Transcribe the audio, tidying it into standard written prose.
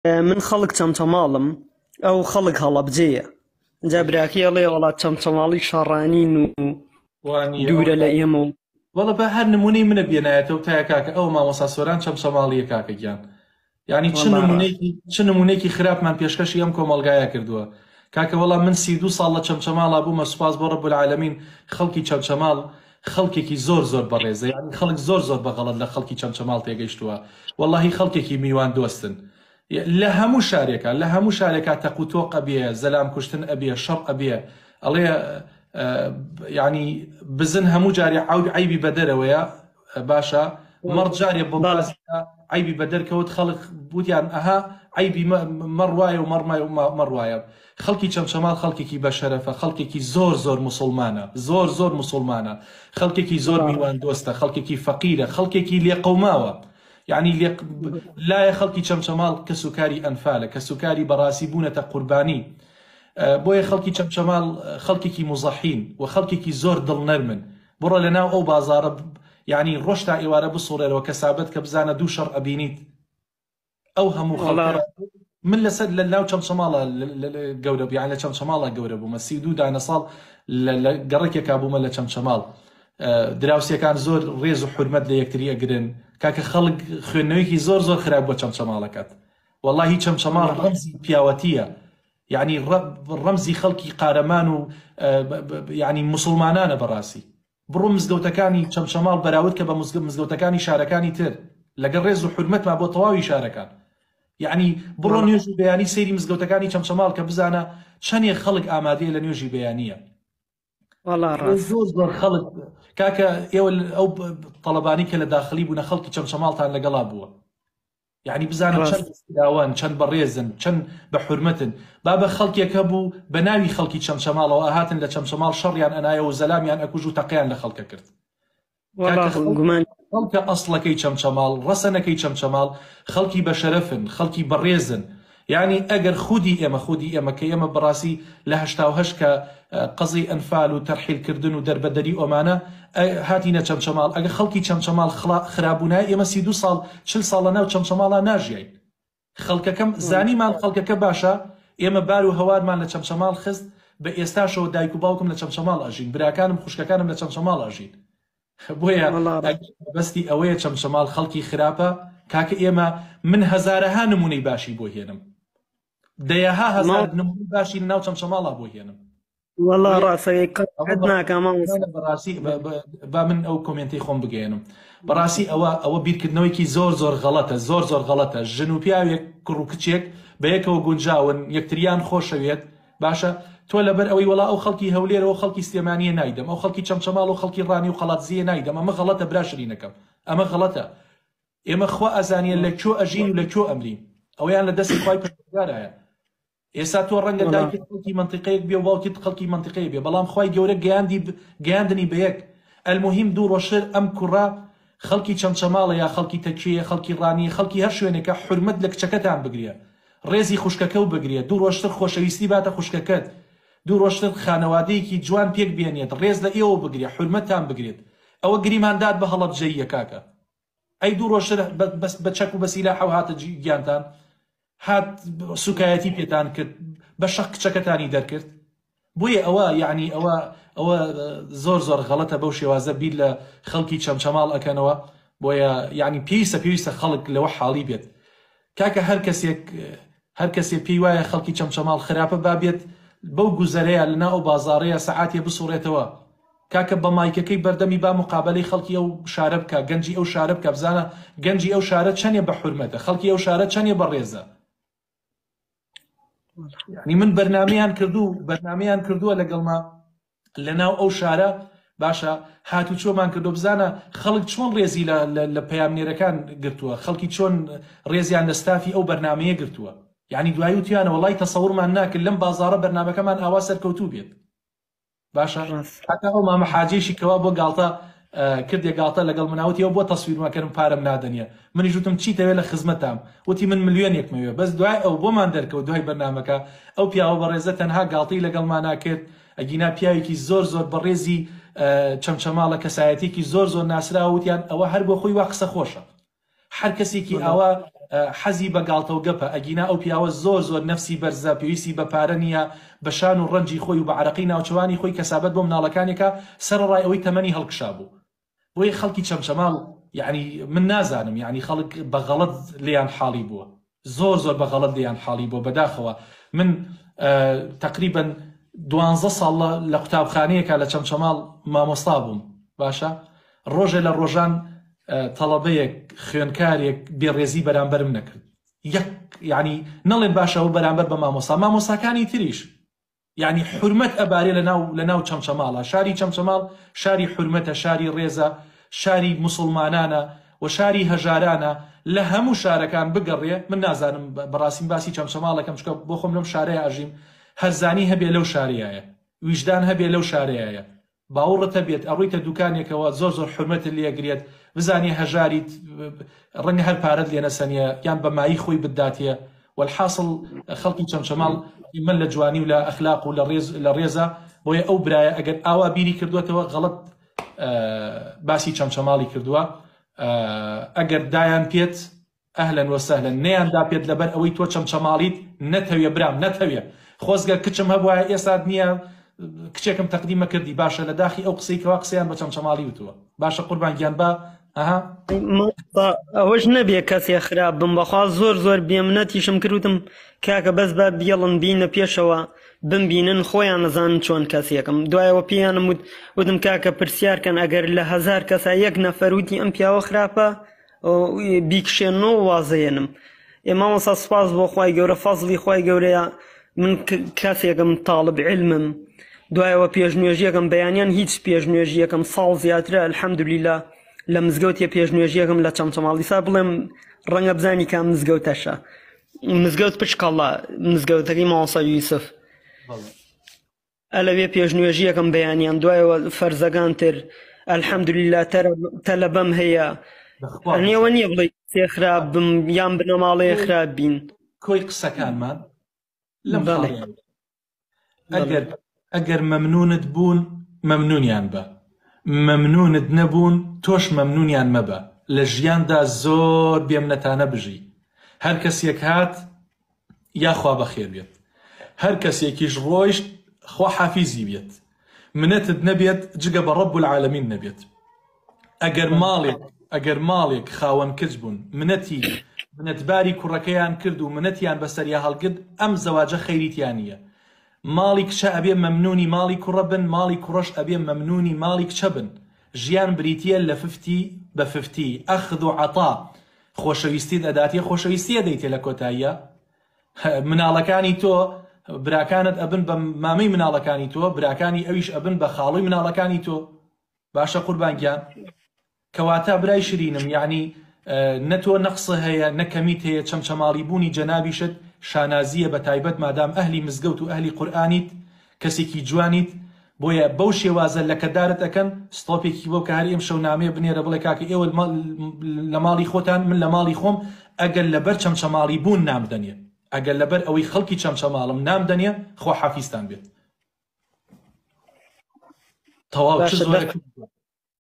من خەڵک چەمچەماڵم ئەو خەڵک هەڵەبجەیە جا براکەی وڵات چەمچەماڵی شەڕانین و دوورە لە ئێمە و وەڵە بە هەر نمونەی منە بێنایەتەوە تایە کاکە ئەو مامۆستا سۆران چەمچەماڵیە کاکەگیان، یعنی چ نمونەیەکی خراپمان پێشکەشی ئەم کۆمەڵگایە کردووە کاکە. وەڵام من 32 ساڵ لە چەمچەماڵا بوومە، سوپاس بۆ ڕەب العالەمین. خەڵکی چەمچەماڵ خەڵکێکی زۆر بەڕێزە، یعنی خەڵک زۆر بەغەڵەت لە خەڵکی چەمچەماڵ تێگەیشتووە. وەڵاهی خەڵکێکی میوان دۆستن لە هەموو شارێکە تەقوتۆق ئەبێ، زەلام کوشتن ئەبێ، شەڕ ئەبێ، ئەڵێ یعنی بزن هەموو جارێ عیبی بەدەرەوەیە باشە، مەڕ جارێ بۆ عیبی بەدەرکەوت خەڵک بوتیان ئەها عیبی مەڕوایە و مەڕوایە. خەڵکی چەمچەماڵ خەڵکێکی بەشەرەفە، خەڵکێکی زۆر موسڵمانە، زۆر موسڵمانە، خەڵکێکی زۆر میوان دۆستە، خەڵکێکی فەقیرە، خەڵکێکی لێقەوماوە. یعنی لایە خەڵکی چەمچەماڵ کە سوکاری ئەنفالە، کە سوکاری بەڕاستی بوونەتە قوربانی. بۆیە خەڵکی چەمچەماڵ خەڵکێکی مزەحین و خەڵکێکی زۆر دڵنەرمن. بڕۆ لەناو ئەو بازارە، یعنی ڕۆژ تا ئێوارە بسوڕێرەوە کە سابەت کە بزانە دوو شەڕ ئەبینیت. ئەو هەموو خەڵک من لەسەر لە ناو چەمچەماڵە گەورە بوو، یعنی لە چەمچەماڵە گەورە بوومە، 32 دانە ساڵ لە گەڕێکێکا بوومە لە چەمچەماڵ. دراوسەکان زۆر ڕێز و حورمەت لە یەکتری ئەگرن کاکە خەڵک خوێندنەوەیکی زۆر خراپ بۆ چەمچەماڵەکەت. وەڵاهی چەمچەماڵ ڕەمزی پیاوەتیە، یعنی ڕەمزی خەڵکی قارەمان و یعنی موسڵمانانە بەڕاستی. بڕۆ مزگەوتەکانی چەمچەماڵ بەراورد کە بە مزگەوتەکانی شارەکانی تر لەگەڵ ڕێز و حورمەتمان بۆ تەواوی شارەکان. یعنی بڕۆ نوێژی بەیانی سەیری مزگەوتەکانی چەمچەماڵ کە بزانە چەندێک خەڵک ئامادەیە لە نوێژی بەیانیە. زۆر خەڵک کاکە ئێوە ئەو تەڵەبانی کە لە داخلی بوونە خەڵکی چەمچەماڵتان لەگەڵا بووە، یعنی بزانە چەند داوان، چەند بەڕێزن، چەند بە حورمەتن. با بە خەڵکێکە بوو بە ناوی خەڵکی چەمچەماڵەوە هاتن لە چەمچەماڵ شەڕیان ئەنایە و زەلامیان ئەکوژ و تەقیان لە خەڵکە کرد. خەڵکە ئەسڵەکەی چەمچەماڵ، ڕەسەنەکەی چەمچەماڵ خەڵکی بەشەرەفن، خەڵکی بەڕێزن. یعنی ئەگەر خودی ئێمە کە ئێمە بەڕاستی لە 88 کە قەزی ئەنفال و تەرحیلکردن و دەربەدەری ئۆمانە هاتینە چەمچەماڵ، ئەگەر خەڵکی چەمچەماڵ خراببوونای ئێمە 32 ساڵ 40 ساڵ لە ناو چەمچەماڵا ناژیین. خەڵکەکەم زانیمان خەڵکەکە باشە، ئێمە بار و هەوارمان لە چەمچەماڵ خست، بە ئێستاشەوە دایک و باوکم لە چەمچەماڵ ئەژین، براکانم خوشکەکانم لە چەمچەماڵ ئەژین. بۆیە بەستی ئەوەیە چەمچەماڵ خەڵکی خراپە کاکە ئێمە من هەزارەها نمونەی باشی بۆ هێنم، دەیەها هەزار نمونەی باشی لە ناو چەمچەماڵا بۆ هێنم. والله ڕاستەکەی بەڕاستی با من ئەو کۆمنتی خۆم بگەێنم. بەڕاستی ئەوە بیرکردنەوەیکی زۆر غەڵەتە، زۆر غەڵەتە. ژن و پیاوێک کوڕ و کچێک بە یەکەوە گونجاون، یەکتریان خۆشەوێت، باشە تۆ لەبەر ئەوەی وڵا ئەو خەڵکی هەولێرەوە خەڵکی سلێمانیە نایدەم، ئەو خەڵکی چەمچەماڵ و خەڵکی ڕانی و خەڵاتزیە نایدەم. ئەمە غەڵەتە براشرینەکەم، ئەمە غەڵەتە. ئێمە خوا ئەزانیە لە کۆ ئەژین و لە کۆ ئەمرین، ئەویان لە دەستی خوای پەروەردگارایە. ئێستا تۆ ڕەنگە دایکت خەڵکی منتیقەیەک بێ و باوکت خەڵکی منتیقەیە بێ، بەڵام خوای گەورە گەیاندنی بە یەک. ئەلموهیم دوو ڕۆژتر ئەم کوڕە خەڵکی چەمچەماڵە یا خەڵکی تەکیە، خەڵکی ڕانی، خەڵکی هەر شوێنێکە حورمەت لە کچەکەتان بگرێ، ڕێزی خوشکەکە و بگرێت، دوو ڕۆژتر خۆشەویستی باتە خوشکەکەت، دوو ڕۆژتر خانەوادەیەکی جوان پێک بێنێت، ڕێز لە ئێوە بگرێ، حورمەتتان بگرێت. ئەوە گریمانداد بە هەڵەبجەییە کاکە. ئەی دوو ڕۆژتر بە چەک و بەسیلا حەو هاتە گیانتان، هات سوکایەتی پێتان کرد، بە شەق کچەکەتانی دەرکرد. بۆیە ئەوە یعنی ئەوە زۆر غەڵەتە بەو شێوازە بیر لە خەڵکی چەمچەماڵ ئەکەنەوە. بۆیە یعنی پێویستە خەڵک لەوە حاڵی بێت کاکە هەر کەسێک پێی وایە خەڵکی چەمچەماڵ خراپە بابێت بەو گوزەرەیە لەنا ئەو بازاڕەیە سەعاتێ بسوڕێتەوە کاکە بە مایکەکەی بەردەمی با مقابلەی خەڵکی ئەو شارە بکە، گەنجی ئەو شارە بکە، بزانە گەنجی ئەو شارە چەندێ بە حورمەتە، خەڵکی ئەو شارە چەندێ بەڕێزە. یعنی من بەرنامەیان کردووە لەگەڵما لەناو ئەو شارە، باشە هاتوچۆمان کردو بزانە خەڵک چۆن ڕێزی لە پەیامنێرەکان گرتووە، خەڵکی چۆن ڕێزیان لە ستافی ئەو بەرنامەیە گرتووە. یعنی دوایی وتیانە وەڵای تەسەوڕمان ناکرد لەم بازاڕە بەرنامەکەمان ئاوا سەرکەوتوو بێت. باشە حتا ئەو مامە حاجێشی کەوا بۆ گاڵتە کردێک گاڵتە لەگەڵ مناوتیەوە بۆ تەسویرمەکەم پارەم نادەنیە، منیش وتم چیتەوێت لە خزمەتام، وتی من ملیۆنێکمەوێ، بەس دوای ئەو بۆمان دەرکەوت دوای بەرنامەکە ئەو پیاوە بەڕێزە تەنها گاڵتەی لەگەڵمان ناکرد، ئەگینا پیاوێکی زۆر بەڕێزی چەمچەماڵە کەسایەتێکی زۆر ناسراوە، وتیان ئەوە هەر بۆ خۆی وا قسە خۆشە، هەر کەسێکی ئاوا حەزی بە گاڵتە و گەپە ئەگینا ئەو پیاوە زۆر زۆر نەفسی بەرزە پێویستی بە پارە نییە بە شان و ڕەنجی خۆی و بە عەرەقی ناوچەوانی خۆی کەسابەت بۆ مناڵەکانێکە سەرڕای ئەوەی تەمەنی هەڵکشا بوو بۆیە خەڵکی چەمچەماڵ یعنی من نازانم یعنی خەڵک بە غەڵەت لێیان حاڵی بووە زۆر زۆر بە غەڵەت لێیان حاڵی بووە بەداخەوە من تقریبا 12 ساڵ لە قوتابخانەیەکە لە چەمچەماڵ مامۆستا بووم باشە ڕۆژێ لە ڕۆژان تەڵەبەیەک خوێنکارێک بێڕێزی بەرامبەرم نەکرد یەک یعنی نەڵێن باشەوە بەرامبەر بە مامۆساکانی تریش یعنی حرمەت ئەبارێ لە ناو چەمچەماڵە شاری چەمچەماڵ شاری حرمەتە شاری ڕێزە شاری موسڵمانانە و شاری هەژارانە لە هەموو شارەکان بگەڕێ من نازانم بەڕاستین باسی چەمچەماڵەکەم چکە بۆ خۆم لەم شارەیە ئەژیم هەرزانی هەبێ لەو شارەیە ویژدان هەبێ لەو شارەیە باوەڕەتە بێت ئەڕوویتە دوکانێکەوە زۆر زۆر حرمەت لێگرێت بزانێ هەژاریت ڕەنگە هەر پارەت لێنە سەنیە یان بە مایی خۆی بداتێ والحاصل خەڵکی چەمچەماڵ من لە جوانی و لە ئەخلاق و لە ڕێزە بۆیە ئەو برایە ئەگەر ئاوا بیری کردوێتەوە غەڵەت باسی چەمچەماڵی کردووە ئەگەر دایان پێت ئەهلەن وەسەهلەن نەیاندا پێت لەبەر ئەوەی تۆ چەمچەماڵیت نەتەوێ برام نەتەوێ خۆزگە کچم هەبووە ئێستا نییە کچێکم تەقدیمە کردی باشە لە داخی ئەو قسەیکەوە قسەیان بە چەمچەماڵی وتووە باشە قوربان گیان بە ئەوەش نەبێ کەسێ خراپ بم بەخوا زۆر زۆر بێمنەتیشم کردوتم کاکە بەس بە بێڵن بینە پێشەوە بمبینن خۆیان نەزانن چۆن کەسێکم دوایەوە پێیانم وتم کاکە پرسیارکەن ئەگەر لە 1000 کەسا یەک نەفەر وتی ئەم پیاوە خراپە بیکشێنەوە وازەێنم ئێمە وەسا سوپاس بۆ خوای گەورە فەزڵی خوای گەورەیە من کەسێکم تاڵب علمم دوایەوە پێشنوێژیەکەم بەیانیان هیچ پێشنوێژیەکەم ساڵ زیاترە الحەمدولیلا لە مزگەوتێ پێشنوێژیەکەم لە چەمچەماڵی سا بڵێم ڕەنگە بزانی کام مزگەوتەشە مزگەوت پشکەڵە مزگەوتەکەی مامۆستا یوسف ئەلەوێ پێشنوێژیەکەم بەیانیان دوایەوە فەرزەکان تر الحەمدولیلا تەلەبەم هەیە ئەنێوە نییە بڵێ سێ خراپ بم یان بنەماڵەیە خراپ بین کۆی قسەکانمان لەم ئەگەر مەمنونت بوون مەمنونیان بە مەمنونت نەبوون تۆش مەمنونیان مەبە لە ژیاندا زۆر بێمنەتانە بژی هەر کەسێک هات یاخوا بەخێر بێت هەر کەسێکیش ڕۆیشت خوا حافیزی بێت منەتت نەبێت جگە بە ڕەب العالەمین نەبێت ئەگەر ماڵێک خاوەن کەس بوون منەتباری کوڕەکەیان کرد و منەتیان بەسەریا هەڵگرت ئەم زەواجە خەیریتیان نییە ماڵی کچە ئەبێ مەمنونی ماڵی کوڕە بن ماڵی کوڕەش ئەبێ مەمنونی ماڵی کچە بن ژیان بریتیە لە 50 بە 50 ئەخذ و عەتا خۆشەویستی دەداتیە خۆشەویستیە دەیتێ لە کۆتاییە مناڵەکانی تۆ براکانت ئەبن بە مامەی مناڵەکانی تۆ براکانی ئەویش ئەبن بە خاڵی مناڵەکانی تۆ باشە قوربانگیان کەواتە برای شرینم یعنی نەتۆ نەقسە هەیە نەکەمیت هەیە چەمچەماڵی بوونی جەنابیشت شانازیە بە تایبەت مادام ئەهلی مزگەوت و ئەهلی قورئانیت کەسێکی جوانیت بۆیە بەو شێوازە لە کەدارت ئەکەن ستۆپێکی بۆ کە هەر ئێم شەو نامەیە بنێرە بڵێ کاکە ئێوە لە ماڵی خۆتان من لە ماڵی خۆم ئەگەر لەبەر چەمچەماڵی بوون نامدەنێ ئەگەر لەبەر ئەوەی خەڵکی چەمچەماڵم نامدەنێ خۆ حافیزتان بێت تەواو